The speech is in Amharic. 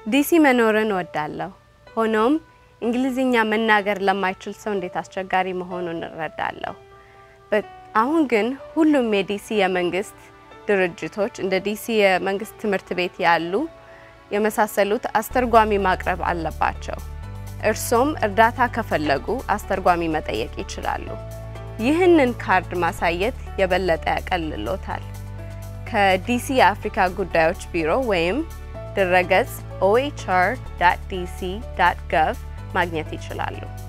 ዲሲ መኖርን ወዳለሁ ሆኖም እንግሊዝኛ መናገር ለማይችል ሰው እንዴት አስቸጋሪ መሆኑን እረዳለሁ አሁን ግን ሁሉም የዲሲ የመንግስት ድርጅቶች እንደ ዲሲ የመንግስት ትምህርት ቤት ያሉ የመሳሰሉት አስተርጓሚ ማቅረብ አለባቸው እርሶም እርዳታ ከፈለጉ አስተርጓሚ መጠየቅ ይችላሉ ይህንን ካርድ ማሳየት የበለጠ ያቀልሎታል ከዲሲ የአፍሪካ ጉዳዮች ቢሮ ወይም ድረገጽ ohr.dc.gov ማግኘት ይችላሉ